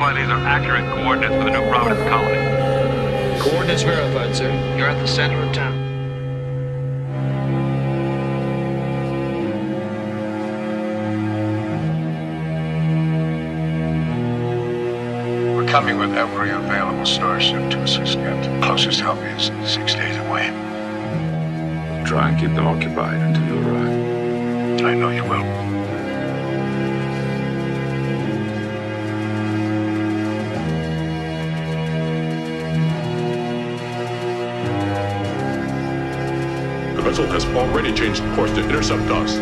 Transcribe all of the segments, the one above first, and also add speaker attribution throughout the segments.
Speaker 1: verify these are accurate coordinates for the new Providence colony.
Speaker 2: Coordinates verified, sir. You're at the center of town.
Speaker 3: We're coming with every available starship to assist Captain. Closest help is 6 days away.
Speaker 4: Try and keep them occupied until you arrive.
Speaker 3: I know you will.
Speaker 4: The vessel has already changed course to intercept us.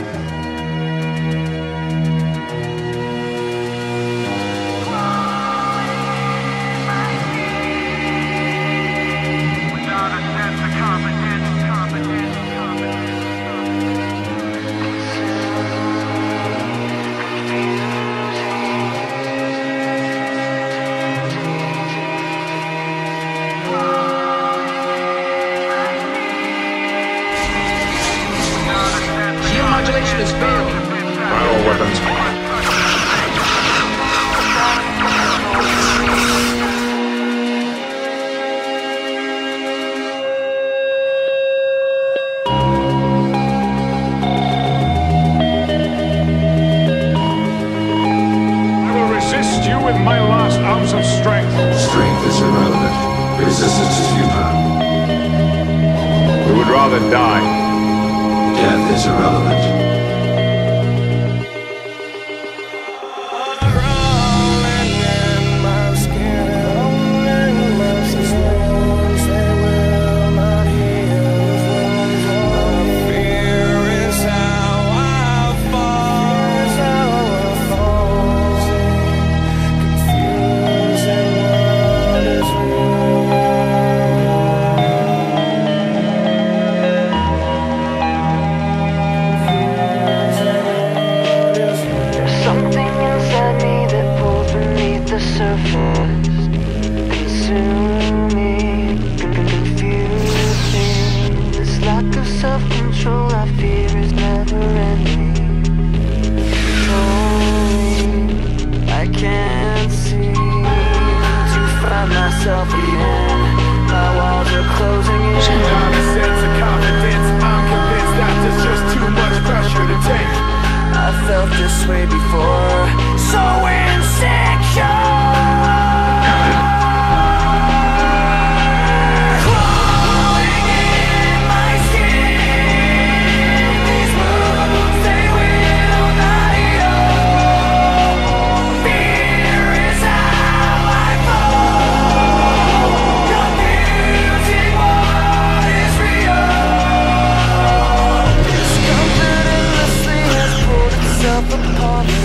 Speaker 2: Modulation has failed.
Speaker 4: Fire all weapons.
Speaker 5: I will resist you with my last ounce of strength.
Speaker 6: Strength is irrelevant. Resistance is futile.
Speaker 5: We would rather die.
Speaker 6: Death is irrelevant.
Speaker 7: This way before, so insecure. Crawling in my skin, these wounds they will not heal. Fear is how I fall, confusing what is real. Discomfort endlessly has pulled itself upon me.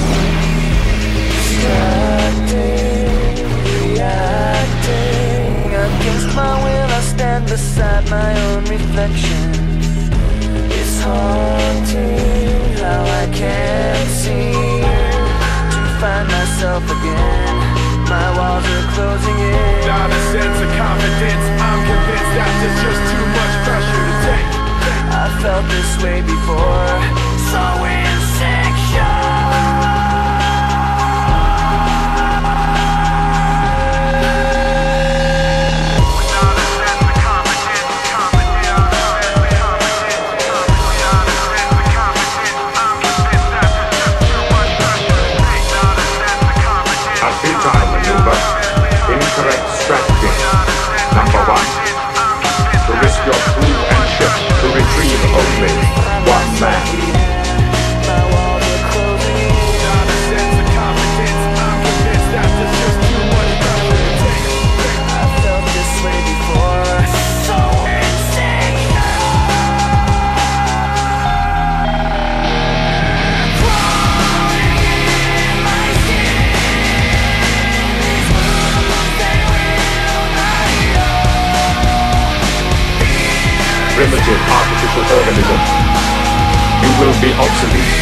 Speaker 7: Distracting, reacting. Against my will I stand beside my own reflection. It's haunting how I can't seem to find myself again. My walls are closing in.
Speaker 5: Not a sense of confidence. I'm convinced that there's just too much pressure to take.
Speaker 7: I felt this way before, so insecure.
Speaker 4: Incorrect strategy. Number 1. To risk your crew and ship to retrieve only one man.
Speaker 7: My walls are closing in.
Speaker 5: Not a sense of confidence. I'm convinced that there's just too much pressure to take.
Speaker 7: I felt this way before, so insecure. Crawling in my skin. These wounds they will not heal.
Speaker 4: Primitive artificial organism. You will be obsolete.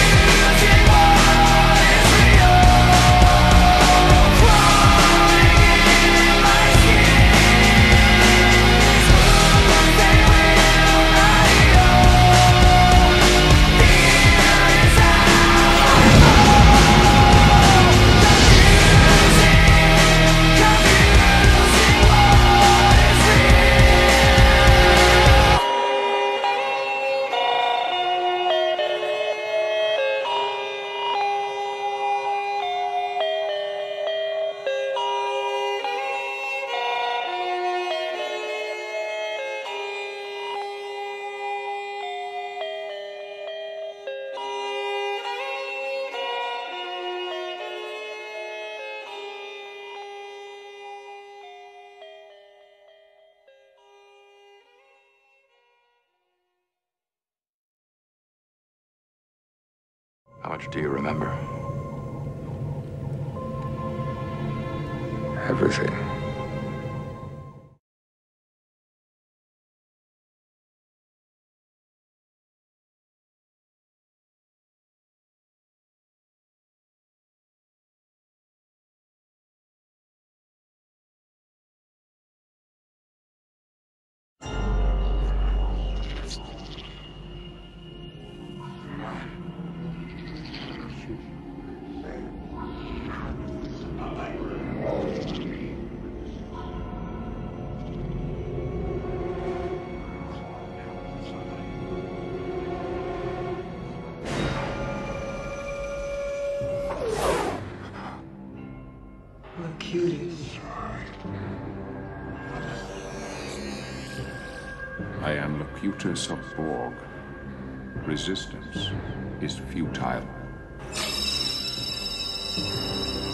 Speaker 8: much do you remember?
Speaker 3: Everything.
Speaker 6: I am Locutus of Borg. Resistance is futile.